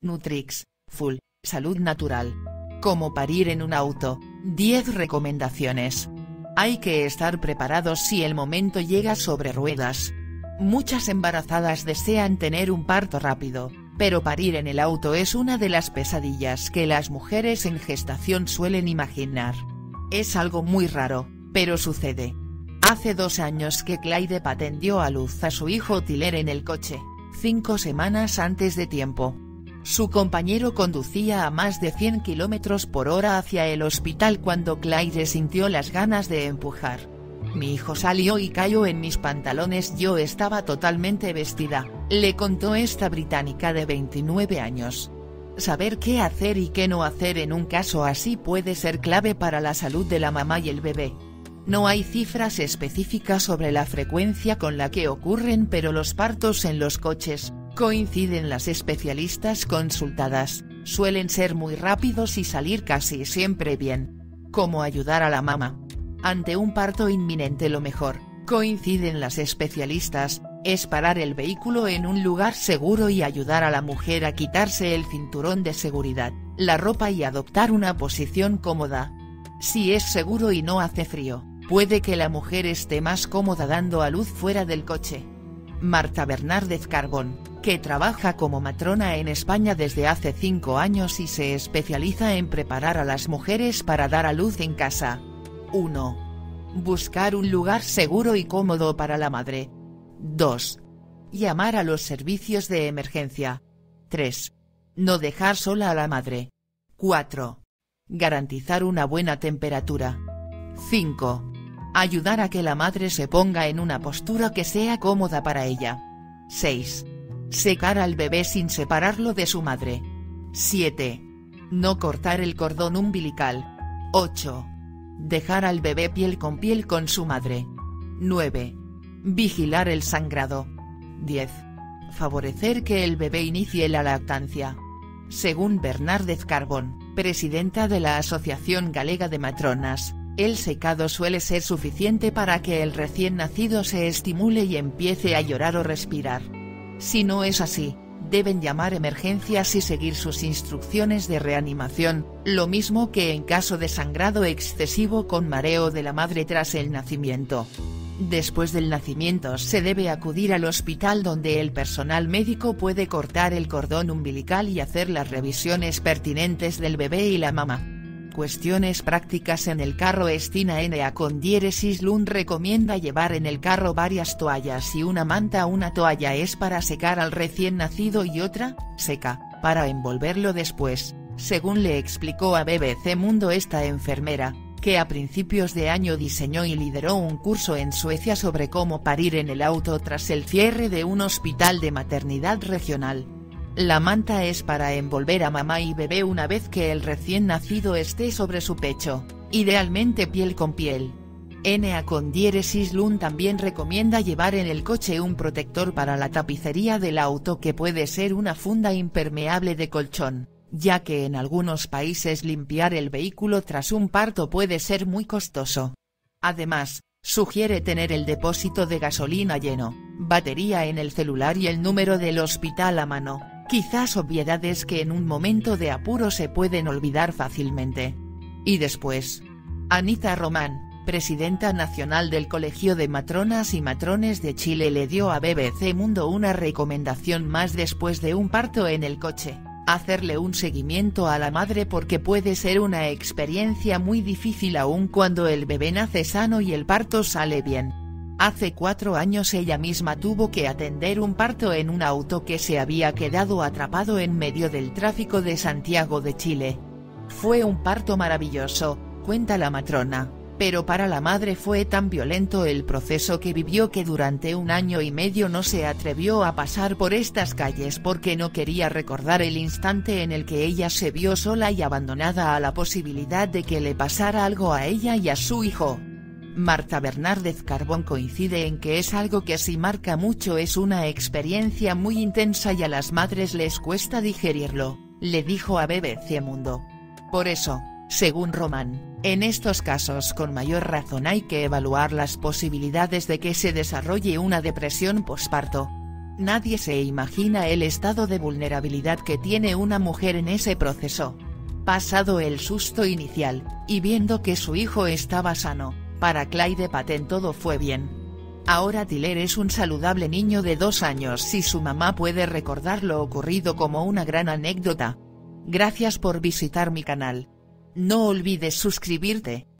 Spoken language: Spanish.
Nutrix, Full, Salud Natural. Cómo parir en un auto, 10 recomendaciones. Hay que estar preparados si el momento llega sobre ruedas. Muchas embarazadas desean tener un parto rápido, pero parir en el auto es una de las pesadillas que las mujeres en gestación suelen imaginar. Es algo muy raro, pero sucede. Hace 2 años que Clyde Patton dio a luz a su hijo Tyler en el coche, 5 semanas antes de tiempo. Su compañero conducía a más de 100 km/h hacia el hospital cuando Clyde sintió las ganas de empujar. Mi hijo salió y cayó en mis pantalones, yo estaba totalmente vestida, le contó esta británica de 29 años. Saber qué hacer y qué no hacer en un caso así puede ser clave para la salud de la mamá y el bebé. No hay cifras específicas sobre la frecuencia con la que ocurren, pero los partos en los coches, coinciden las especialistas consultadas, suelen ser muy rápidos y salir casi siempre bien. ¿Cómo ayudar a la mamá? Ante un parto inminente lo mejor, coinciden las especialistas, es parar el vehículo en un lugar seguro y ayudar a la mujer a quitarse el cinturón de seguridad, la ropa y adoptar una posición cómoda. Si es seguro y no hace frío, puede que la mujer esté más cómoda dando a luz fuera del coche. Marta Bernárdez Carbón, que trabaja como matrona en España desde hace 5 años y se especializa en preparar a las mujeres para dar a luz en casa. 1. Buscar un lugar seguro y cómodo para la madre. 2. Llamar a los servicios de emergencia. 3. No dejar sola a la madre. 4. Garantizar una buena temperatura. 5. Ayudar a que la madre se ponga en una postura que sea cómoda para ella. 6. Secar al bebé sin separarlo de su madre. 7. No cortar el cordón umbilical. 8. Dejar al bebé piel con su madre. 9. Vigilar el sangrado. 10. Favorecer que el bebé inicie la lactancia. Según Bernárdez Carbón, presidenta de la Asociación Galega de Matronas, el secado suele ser suficiente para que el recién nacido se estimule y empiece a llorar o respirar. Si no es así, deben llamar emergencias y seguir sus instrucciones de reanimación, lo mismo que en caso de sangrado excesivo con mareo de la madre tras el nacimiento. Después del nacimiento se debe acudir al hospital donde el personal médico puede cortar el cordón umbilical y hacer las revisiones pertinentes del bebé y la mamá. Cuestiones prácticas en el carro. Estina Na/Lund recomienda llevar en el carro varias toallas y una manta. Una toalla es para secar al recién nacido y otra, seca, para envolverlo después, según le explicó a BBC Mundo esta enfermera, que a principios de año diseñó y lideró un curso en Suecia sobre cómo parir en el auto tras el cierre de un hospital de maternidad regional. La manta es para envolver a mamá y bebé una vez que el recién nacido esté sobre su pecho, idealmente piel con piel. Na/Lund también recomienda llevar en el coche un protector para la tapicería del auto que puede ser una funda impermeable de colchón, ya que en algunos países limpiar el vehículo tras un parto puede ser muy costoso. Además, sugiere tener el depósito de gasolina lleno, batería en el celular y el número del hospital a mano. Quizás obviedades que en un momento de apuro se pueden olvidar fácilmente. Y después. Anita Román, presidenta nacional del Colegio de Matronas y Matrones de Chile, le dio a BBC Mundo una recomendación más después de un parto en el coche: hacerle un seguimiento a la madre porque puede ser una experiencia muy difícil aun cuando el bebé nace sano y el parto sale bien. Hace 4 años ella misma tuvo que atender un parto en un auto que se había quedado atrapado en medio del tráfico de Santiago de Chile. Fue un parto maravilloso, cuenta la matrona, pero para la madre fue tan violento el proceso que vivió que durante 1 año y medio no se atrevió a pasar por estas calles porque no quería recordar el instante en el que ella se vio sola y abandonada a la posibilidad de que le pasara algo a ella y a su hijo. Marta Bernárdez Carbón coincide en que es algo que sí marca mucho, es una experiencia muy intensa y a las madres les cuesta digerirlo, le dijo a BBC Mundo. Por eso, según Román, en estos casos con mayor razón hay que evaluar las posibilidades de que se desarrolle una depresión posparto. Nadie se imagina el estado de vulnerabilidad que tiene una mujer en ese proceso. Pasado el susto inicial, y viendo que su hijo estaba sano, para Clyde Patten todo fue bien. Ahora Tyler es un saludable niño de 2 años y su mamá puede recordar lo ocurrido como una gran anécdota. Gracias por visitar mi canal. No olvides suscribirte.